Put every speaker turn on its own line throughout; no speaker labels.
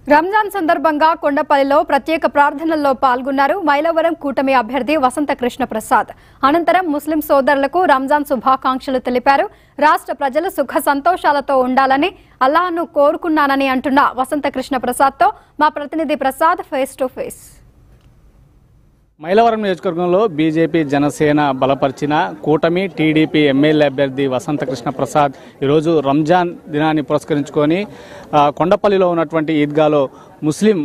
రంజాన్ సందర్భంగా కొండపల్లిలో ప్రత్యేక ప్రార్థనల్లో పాల్గొన్నారు మైలవరం కూటమి అభ్యర్థి వసంత కృష్ణ ప్రసాద్. అనంతరం ముస్లిం సోదరులకు రంజాన్ శుభాకాంక్షలు తెలిపారు. రాష్ట్ర ప్రజలు సుఖ సంతోషాలతో ఉండాలని అల్లాహ్ను కోరుకున్నానని అంటున్న వసంత కృష్ణ ప్రసాద్తో మా ప్రతినిధి Prasad face to face.
Mylavaram నియోజకవర్గంలో బీజేపీ జనసేన బలపరిచిన కూటమి టీడీపీ ఎమ్మెల్యే అభ్యర్థి వసంత కృష్ణ ప్రసాద్ ఈరోజు రంజాన్ దినాన్ని పురస్కరించుకొని కొండపల్లిలో ఉన్నటువంటి ఈద్గాలో ముస్లిం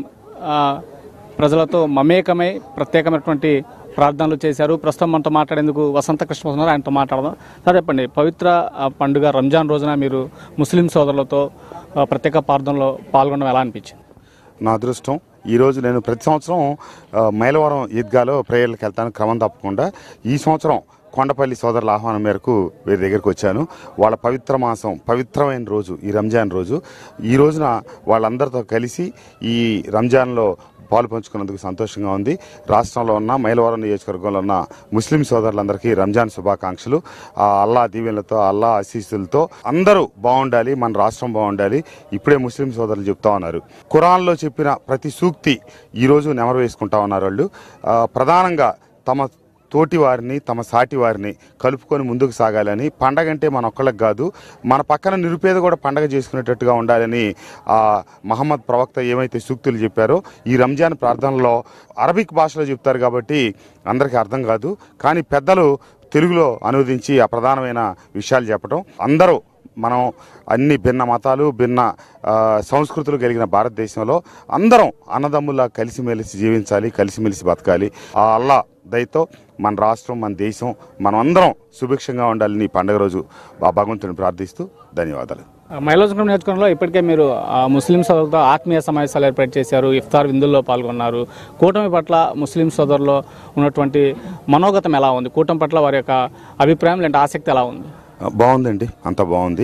ప్రజలతో మమేకమై ప్రత్యేకమైనటువంటి ప్రార్థనలు చేశారు. ప్రస్తుతం మనతో మాట్లాడేందుకు వసంత కృష్ణ ప్రసాద్ ఆయనతో మాట్లాడదాం. సార్ చెప్పండి, పవిత్ర పండుగ రంజాన్ రోజున మీరు ముస్లిం సోదరులతో ప్రత్యేక ప్రార్థనలో పాల్గొనడం ఎలా అనిపించింది?
నా అదృష్టం. ఈరోజు నేను ప్రతి సంవత్సరం మైలవరం ఈద్గాలో ప్రేయర్లకు వెళ్తాను క్రమం తప్పకుండా. ఈ సంవత్సరం కొండపల్లి సోదరుల ఆహ్వానం మేరకు వీరి దగ్గరికి వచ్చాను. వాళ్ళ పవిత్ర మాసం, పవిత్రమైన రోజు ఈ రంజాన్ రోజు. ఈ రోజున వాళ్ళందరితో కలిసి ఈ రంజాన్లో పాలు పంచుకున్నందుకు సంతోషంగా ఉంది. రాష్ట్రంలో ఉన్న మైలవరం నియోజకవర్గంలో ఉన్న ముస్లిం సోదరులందరికీ రంజాన్ శుభాకాంక్షలు. అల్లా దీవెనలతో, అల్లా ఆశీస్సులతో అందరూ బాగుండాలి, మన రాష్ట్రం బాగుండాలి. ఇప్పుడే ముస్లిం సోదరులు చెప్తా ఉన్నారు. ఖురాన్లో చెప్పిన ప్రతి సూక్తి ఈరోజు నెమరు వేసుకుంటా ఉన్నారు వాళ్ళు. ప్రధానంగా తమ తోటి వారిని, తమ సాటి వారిని కలుపుకొని ముందుకు సాగాలని, పండగ అంటే మన ఒక్కళ్ళకి కాదు, మన పక్కన నిరుపేద కూడా పండగ చేసుకునేటట్టుగా ఉండాలని మహమ్మద్ ప్రవక్త ఏమైతే సూక్తులు చెప్పారో ఈ రంజాన్ ప్రార్థనలో అరబిక్ భాషలో చెప్తారు కాబట్టి అందరికీ అర్థం కాదు. కానీ పెద్దలు తెలుగులో అనువదించి ఆ ప్రధానమైన విషయాలు చెప్పడం, అందరూ మనం అన్ని భిన్న మతాలు, భిన్న సంస్కృతులు కలిగిన భారతదేశంలో అందరం అన్నదమ్ములా కలిసిమెలిసి జీవించాలి, కలిసిమెలిసి బతకాలి. ఆ అల్లా దయతో మన రాష్ట్రం, మన దేశం, మనం అందరం సుభిక్షంగా ఉండాలని ఈ పండుగ రోజు ఆ భగవంతుని ప్రార్థిస్తూ ధన్యవాదాలు.
మైలవరం నియోజకవర్గంలో ఇప్పటికే మీరు ముస్లిం సోదరులతో ఆత్మీయ సమావేశాలు ఏర్పాటు చేశారు, ఇఫ్తార్ విందుల్లో పాల్గొన్నారు. కూటమి పట్ల ముస్లిం సోదరుల్లో ఉన్నటువంటి మనోగతం ఎలా ఉంది? కూటమి పట్ల వారి యొక్క అభిప్రాయం లేదంటే ఆసక్తి ఎలా ఉంది?
బాగుందండి, అంత బాగుంది.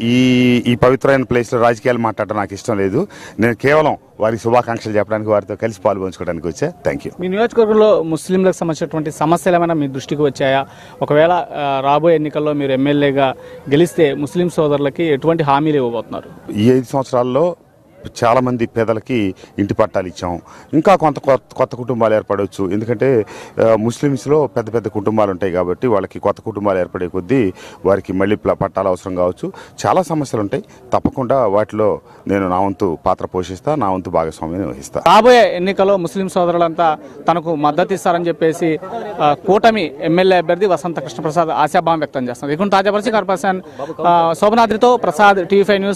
ఈ పవిత్రమైన ప్లేస్లో రాజకీయాలు మాట్లాడటం నాకు ఇష్టం లేదు. నేను కేవలం వారికి శుభాకాంక్షలు చెప్పడానికి, వారితో కలిసి పాల్పంచుకోవడానికి వచ్చా. Thank you.
మీ నియోజకవర్గంలో ముస్లింలకు సంబంధించినటువంటి సమస్యలు ఏమైనా మీ దృష్టికి వచ్చాయా? ఒకవేళ రాబోయే ఎన్నికల్లో మీరు ఎమ్మెల్యేగా గెలిస్తే ముస్లిం సోదరులకి ఎటువంటి హామీలు ఇవ్వబోతున్నారు?
ఈ 5 సంవత్సరాల్లో చాలామంది పేదలకి ఇంటి పట్టాలు ఇచ్చాం. ఇంకా కొత్త కుటుంబాలు ఏర్పడవచ్చు. ఎందుకంటే ముస్లిమ్స్లో పెద్ద పెద్ద కుటుంబాలు ఉంటాయి కాబట్టి వాళ్ళకి కొత్త కుటుంబాలు ఏర్పడే కొద్దీ వారికి మళ్ళీ పట్టాలు అవసరం కావచ్చు. చాలా సమస్యలు ఉంటాయి. తప్పకుండా వాటిలో నేను నా వంతు పాత్ర పోషిస్తా, నా వంతు భాగస్వామ్యం వహిస్తా.
రాబోయే ఎన్నికల్లో ముస్లిం సోదరులంతా తనకు మద్దతు ఇస్తారని చెప్పేసి కూటమి ఎమ్మెల్యే అభ్యర్థి వసంత కృష్ణ ప్రసాద్ ఆశాభావం వ్యక్తం చేస్తున్నారు. ఇక్కడ తాజా పరిస్థితి పర్సన్ శోభనాద్రితో ప్రసాద్, TV5 న్యూస్.